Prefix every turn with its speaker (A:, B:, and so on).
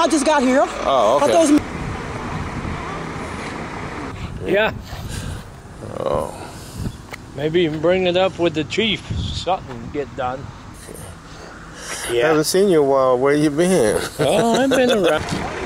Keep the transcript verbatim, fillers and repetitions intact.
A: I just got here.
B: Oh, okay.
A: Those...
C: Yeah.
B: Oh.
C: Maybe even bring it up with the chief. Something get done.
B: Yeah. I haven't seen you in a while. Where you been?
C: Oh, I've been around.